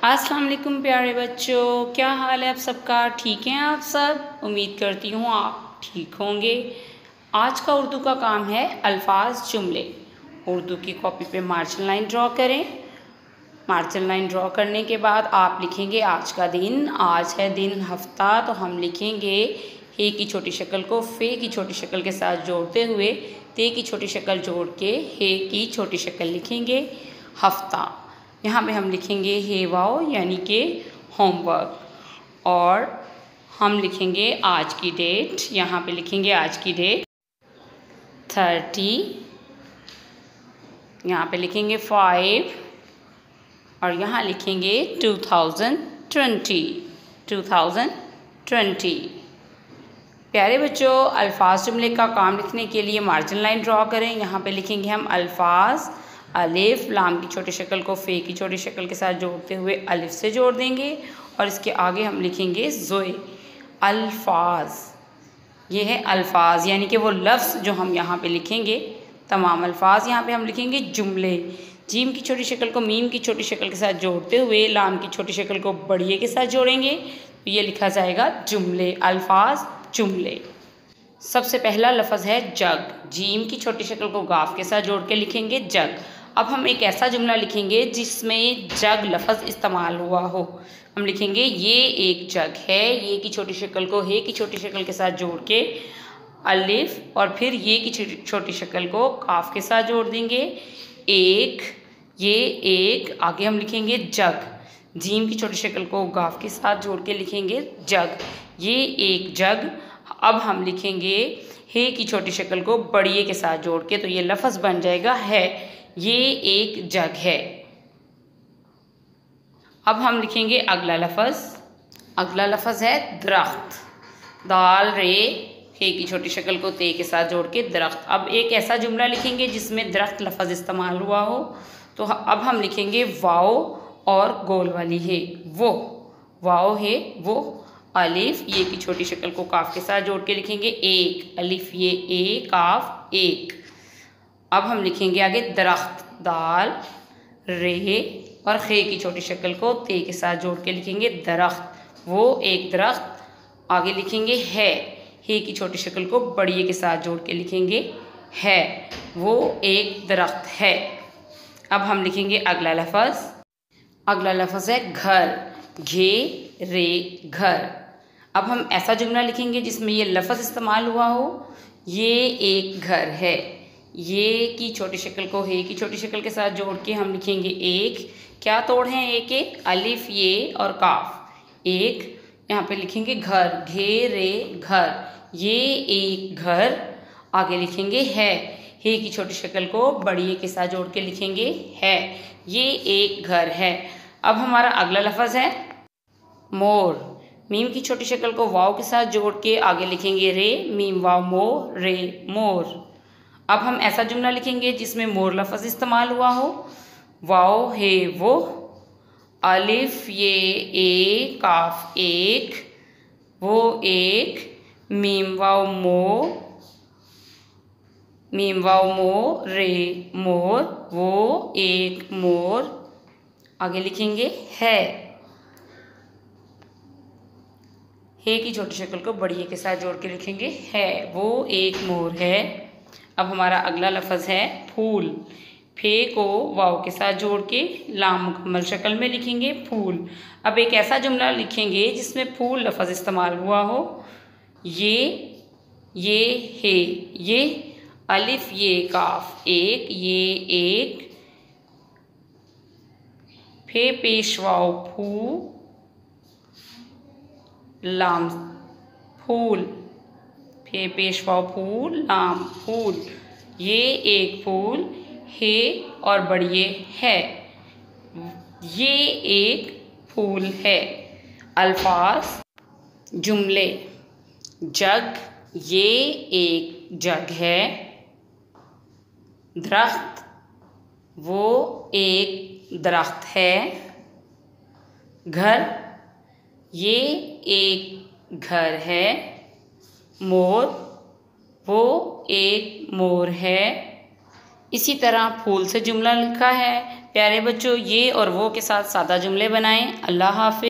अस्सलाम वालेकुम प्यारे बच्चों, क्या हाल है आप सबका। ठीक हैं आप सब। उम्मीद करती हूँ आप ठीक होंगे। आज का उर्दू का काम है अल्फाज जुमले। उर्दू की कॉपी पे मार्जिन लाइन ड्रॉ करें। मार्जिन लाइन ड्रॉ करने के बाद आप लिखेंगे आज का दिन। आज है दिन हफ्ता, तो हम लिखेंगे हे की छोटी शक्ल को फे की छोटी शक्ल के साथ जोड़ते हुए ते की छोटी शक्ल जोड़ के हे की छोटी शक्ल लिखेंगे हफ्ता। यहाँ पे हम लिखेंगे हे वाओ यानी कि होमवर्क। और हम लिखेंगे आज की डेट। यहाँ पे लिखेंगे आज की डेट 30। यहाँ पे लिखेंगे 5 और यहाँ लिखेंगे 2020। प्यारे बच्चों, अल्फाज जुमले का काम लिखने के लिए मार्जिन लाइन ड्रॉ करें। यहाँ पे लिखेंगे हम अल्फाज। अलिफ लाम की छोटी शक्ल को फे की छोटी शक्ल के साथ जोड़ते हुए अलिफ से जोड़ देंगे और इसके आगे हम लिखेंगे ज़ोए। अल्फाज, ये है अल्फाज यानी कि वो लफ्ज़ जो हम यहाँ पे लिखेंगे। तमाम अल्फाज यहाँ पे हम लिखेंगे जुमले। जीम की छोटी शक्ल को मीम की छोटी शक्ल के साथ जोड़ते हुए लाम की छोटी शक्ल को बड़िए के साथ जोड़ेंगे तो ये लिखा जाएगा जुमले। अल्फाज जुमले। सबसे पहला लफ्ज़ है जग। जीम की छोटी शक्ल को गाफ के साथ जोड़ के लिखेंगे जग। अब हम एक ऐसा जुमला लिखेंगे जिसमें जग लफ्ज़ इस्तेमाल हुआ हो। हम लिखेंगे ये एक जग है। ये की छोटी शक्ल को हे की छोटी शक्ल के साथ जोड़ के अलिफ और फिर ये की छोटी शक्ल को काफ के साथ जोड़ देंगे एक। ये एक, आगे हम लिखेंगे जग। जीम की छोटी शक्ल को गाफ के साथ जोड़ के लिखेंगे जग। ये एक जग। अब हम लिखेंगे हे की छोटी शक्ल को बड़िए के साथ जोड़ के तो ये लफ्ज़ बन जाएगा है। ये एक जग है। अब हम लिखेंगे अगला लफ्ज़। अगला लफ्ज़ है दरख्त। दाल रे हे की छोटी शक्ल को ते के साथ जोड़ के दरख्त। अब एक ऐसा जुमला लिखेंगे जिसमें दरख्त लफ्ज़ इस्तेमाल हुआ हो। तो अब हम लिखेंगे वाओ और गोल वाली है वो। वाओ है वो। अलिफ ये की छोटी शक्ल को काफ के साथ जोड़ के लिखेंगे एक। अलिफ ये ए काफ एक। अब हम लिखेंगे आगे दरख्त। दाल रे और खे की छोटी शक्ल को ते के साथ जोड़ के लिखेंगे दरख्त। वो एक दरख्त। आगे लिखेंगे है। हे की छोटी शक्ल को बड़िए के साथ जोड़ के लिखेंगे है। वो एक दरख्त है। अब हम लिखेंगे अगला लफ्ज़। अगला लफ्ज़ है घर। घे रे घर। अब हम ऐसा जुमला लिखेंगे जिसमें ये लफ्ज़ इस्तेमाल हुआ हो। ये एक घर है। ये की छोटी शक्ल को हे की छोटी शक्ल के साथ जोड़ के हम लिखेंगे एक। क्या तोड़ हैं एक एक? अलिफ ये और काफ एक। यहाँ पे लिखेंगे घर। घे रे घर। ये एक घर। आगे लिखेंगे है। हे की छोटी शक्ल को बड़िए के साथ जोड़ के लिखेंगे है। ये एक घर है। अब हमारा अगला लफ्ज़ है मोर। मीम की छोटी शक्ल को वाव के साथ जोड़ के आगे लिखेंगे रे। मीम वाव मो रे मोर। अब हम ऐसा जुमला लिखेंगे जिसमें मोर लफ्ज़ इस्तेमाल हुआ हो। वाओ है वो। अलिफ ये ए काफ एक। वो एक। मीम वाव मो रे मोर। वो एक मोर। आगे लिखेंगे है। हे की छोटी शक्ल को बड़िए के साथ जोड़ के लिखेंगे है। वो एक मोर है। अब हमारा अगला लफ्ज़ है फूल। फे को वाव के साथ जोड़ के लाम मुकम्मल शक्ल में लिखेंगे फूल। अब एक ऐसा जुमला लिखेंगे जिसमें फूल लफ्ज़ इस्तेमाल हुआ हो। ये है। ये अलिफ ये काफ एक। ये एक। फे पेश वाव फू लाम फूल। फे पेशवा फूल लाम फूल। ये एक फूल है और बड़िए है। ये एक फूल है। अल्फाज जुमले। जग ये एक जग है। दरख्त वो एक दरख्त है। घर ये एक घर है। मोर वो एक मोर है। इसी तरह फूल से जुमला लिखा है। प्यारे बच्चों, ये और वो के साथ सादा जुमले बनाएं। अल्लाह हाफ़िज़।